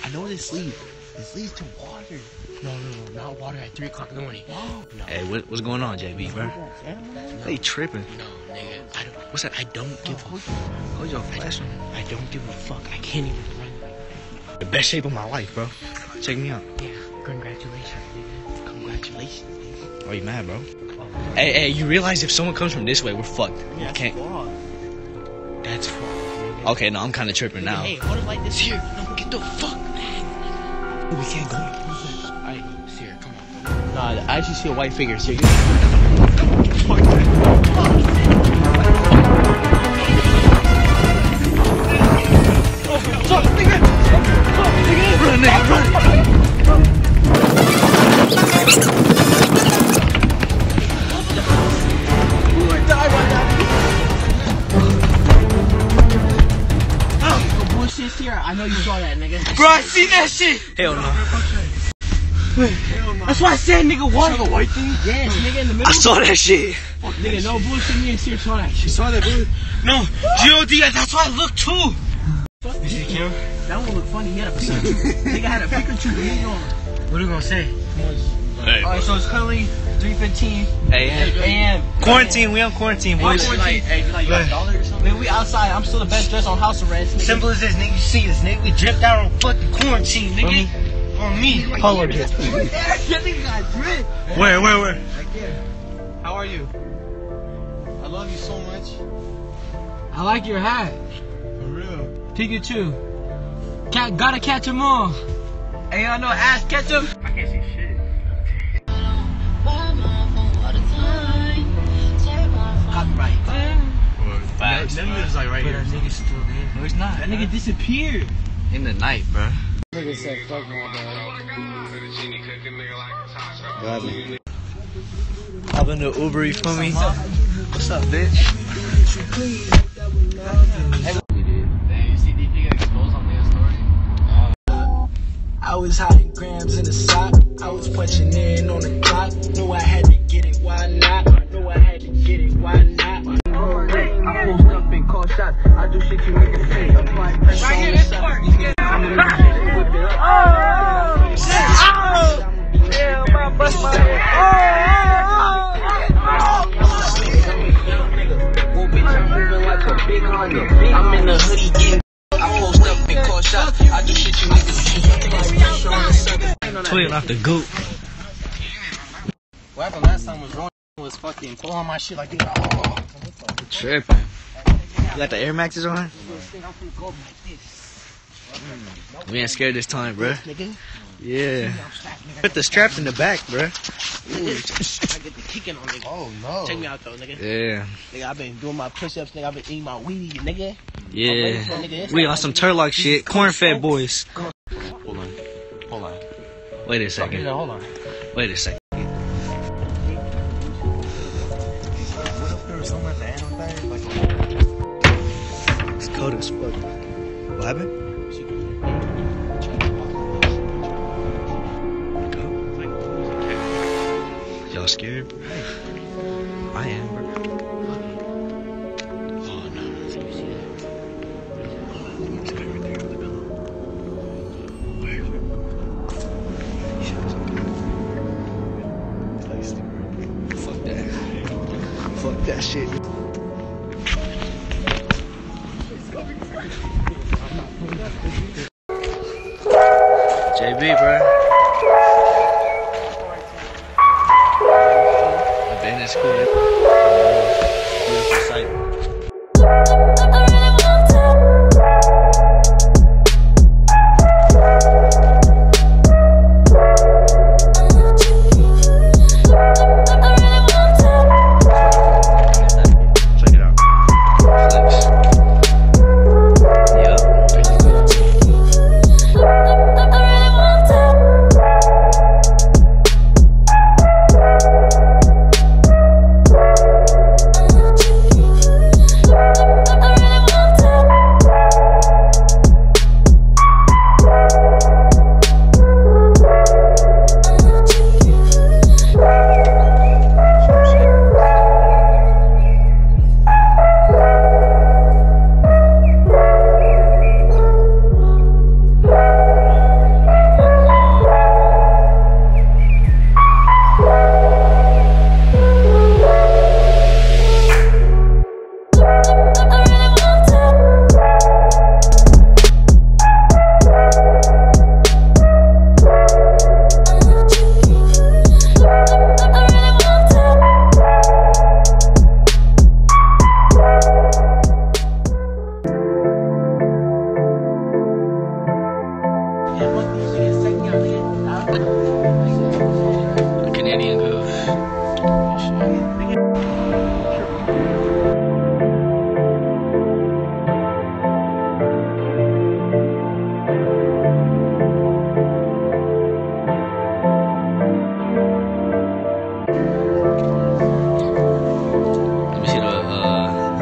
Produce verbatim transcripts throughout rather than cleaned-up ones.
I know this leads. This leads to water. No, no, no, not water at three o'clock in the morning. No. Hey, what, what's going on, J B, bro? No. They tripping. No, nigga. I don't. What's that? I don't give a fuck. Hold your flash on. I don't give a fuck. I can't even run. The best shape of my life, bro. Check me out. Yeah. Congratulations, nigga. Congratulations, nigga. Why you mad, bro? Hey, hey, you realize if someone comes from this way, we're fucked. Yeah, that's can't. Fraud. That's fraud. Okay, no, I'm kind of tripping now. Hey, what if like this here? No, get the fuck back. We can't go. Alright, Sierra, come on. Nah, I actually see a white figure. Sierra, fuck that. Fuck, nigga! Fuck, nigga! Run, nigga, run! We would die right now. Bullshit, Sierra. I know you saw that, nigga. Bro, I seen that shit! Hell no. That's why I said, nigga, what? The white thing? Yes, nigga, in the middle. I saw that shit. Fuck, nigga, no bullshit. Me and Sierra saw that shit. You saw that, dude? No, G O D, that's why I looked too. Fuck this shit, Kim. That one looked funny. He had a Pikachu. Nigga had a Pikachu mini on. What are you gonna say? Hey. Alright, so it's currently three fifteen A M. Quarantine, we on quarantine, boys. Hey, like, hey, you like a dollar or something? Man, we outside. I'm still the best dressed on house arrest. Nigga. Simple as this, nigga. You see us, nigga. We dripped out on fucking quarantine, nigga. On me. Polo drip. That nigga got drip. Where, where, where? Right there. How are you? I love you so much. I like your hat. For real. Pikachu. Cat, gotta catch him all. Hey, y'all know ass catch him? I can't see shit. Copyright. That nigga's like right here. That nigga's still there. No, he's not. That nigga disappeared. In the night, bro. Nigga said fuck my Got me. Hop in the Uber, you feel me? What's up, bitch? I was hiding grams in the sock. I was punching in on the clock. Knew I had to get it, why not? Knew I had to get it, why not? I post up and call shots. I do shit you niggas see. Apply pressure on the side. I'm in the shit, whip it up. Oh! Yeah, I'm about to bust my head. Oh! Bitch, I'm moving like a big Honda. I'm in the hoodie getting. I post up and call shots. I do shit you niggas see. Tweeting off the goop. What happened last time was wrong. Was fucking pull on my shit like this. Oh, Tripping. You got the Air Maxes on? We ain't scared this time, bro. Yeah. Put the straps in the back, bro. I get the kicking on nigga. oh no. Check me out though, nigga. Yeah. Nigga, I've been doing my push-ups, nigga. I've been eating my weenie, nigga. Yeah. We on some Turlock shit. Corn-fed boys. Hold on. Hold on. Wait a second. Okay, hold on. Wait a second. It's cold as fuck. What happened? Y'all scared? I am, bro. Oh, no. Did you see that? It's right there on the pillow. Where? Fuck that. Fuck that shit. J B, bro. I've been in school.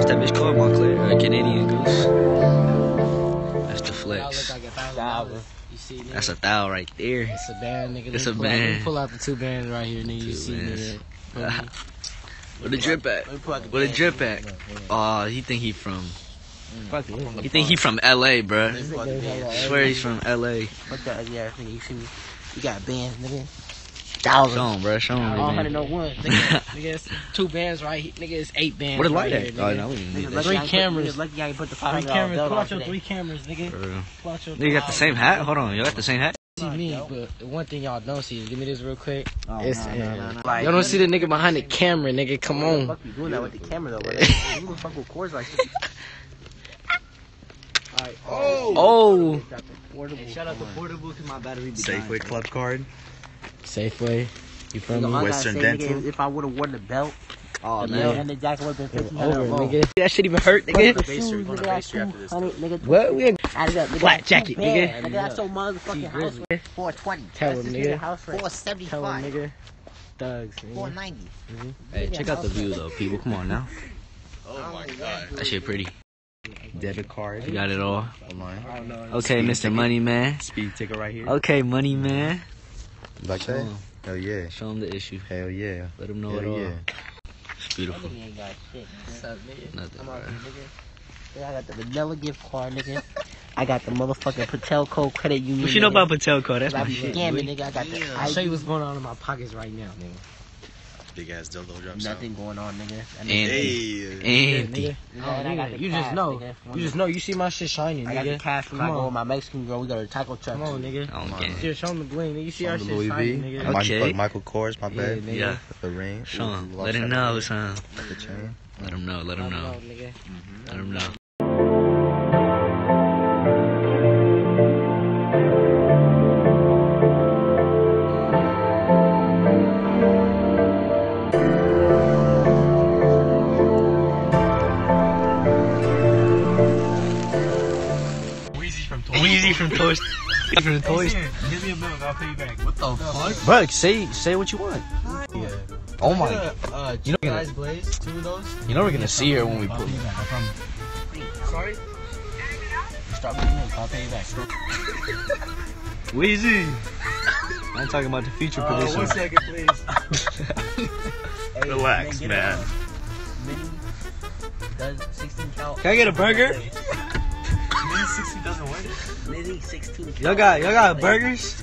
What's that bitch called, Montclair? Uh, Canadian Goose. That's the flex. Like a thousand you see, nigga? That's a thou right there. It's a band, nigga. It's Let a me pull out- let me band. Pull out the two bands right here, nigga. You Two see, bands. nigga. Where the drip at? Where the drip at? Oh, he think he from. Fuck it. He think he from L A, bruh. I swear he's from L A. What the, yeah, nigga, you see me? You got bands, nigga. Show Thousands. him, bruh. Show him. All man. hundred no one. Nigga, nigga, it's two bands right here. Nigga, it's eight bands. Where the right light here, at? nigga. Oh, no, we didn't need that Three shit. cameras. Lucky I ain't put the Three five cameras. hundred Pull out dollars your three cameras, nigga. For real. Pull out your Nigga got the same hat? Hold on. Y'all got the same hat? See me, but the one thing y'all don't see is, give me this real quick. Oh, It's, no, uh, no, no, no. y'all don't see the nigga behind the camera, nigga. Come Why the on. fuck you doing that with the camera though? But who the fuck with cords like this? Alright. Oh! Hey, shout out to Portable because my battery be Safeway Club Card. Safeway. You feel me? All I gotta Western say, Dental. nigga, is if I would have worn the belt, Oh, the belt man. and the jacket would have been It's fifteen hundred over, alone. nigga. That shit even hurt, The nigga. shoes, We're going to nigga, Baser after this, two hundred, nigga. What? We Added up, nigga. Black two jacket, bands, nigga. Nigga, that's so motherfucking house rent. four twenty. Tell That's him, just nigga. the house rent. four tell him, seventy-five. nigga. Thugs, four nigga. ninety. Hey, check out the view, though, people. Come on now. Oh my god. That shit pretty. Debit card. You got it all. Online. Okay, Mister Money Man. Speed ticket right here. Okay, Money Man. Like Show that? him. Hell yeah. Show him the issue. Hell yeah. Let him know Hell it all. yeah. It's beautiful. Nigga ain't got shit. What's up, nigga? Nothing, I'm out bro. here, nigga. Yeah, I got the vanilla gift card, nigga. I got the motherfucking Patelco credit union. What you know nigga. about Patel Code? That's I my be shit. scamming, boy. nigga. I got the I'll show I you what's going on in my pockets right now, nigga. Big ass dildo drops nothing going on, nigga. That And- nigga- Hey. Empty. Nigga. Yeah, Oh, and I got nigga, the you just cash, know. nigga. You just know. You see my shit shining, I got the nigga. cash when Come I go on. with my Mexican girl. We got a taco truck. Come on, nigga. I don't get it. Here, show him the bling, nigga. You see our Some shit Louis shining, V. nigga. Okay. Michael, Michael Kors, my Yeah, bad. nigga. Yeah. The ring. Show him. Ooh, Let him lost know, that son. ring. The chain. Let him know. Let him know. nigga. Let him know. Weezy from Toy Weezy from Toy Story. From the Toy Story. Give me a bill, I'll pay you back. What the fuck? Bro, say say what you want. Yeah. Oh my. Uh, You know we're Guys gonna, Blaze, two of those. you know we're gonna see her when we I'll pull. pay you back, I promise. Sorry? Stop me in. I'll pay you back. Weezy. I'm talking about the future Uh, producer. one second, please. Relax, man. Mini does sixteen count. Can I get a burger? Mini sixty doesn't work. Mini sixteen count. Y'all got y'all got burgers?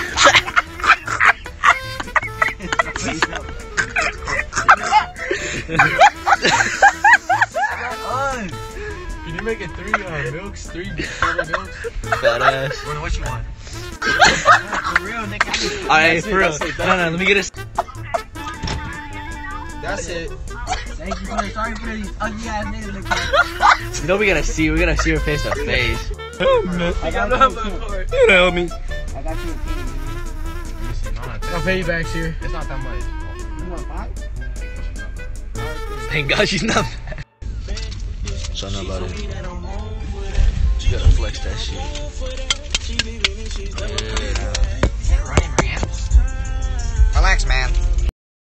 Can you make it three uh, milks? Three soda milks? Fat ass. What, what you want? For real, nigga. Alright, it, for real. that's it, No, no, let me get a. That's it. Thank you for the sorry for these ugly ass niggas in the car. You know we gotta see. We gotta see her face to face. I got you. a You know me. I got you. a key. I'll pay you back, sir. It's not that much. You want five? Thank God she's not bad. Something about it. You gotta flex that shit. Yeah. Relax, man.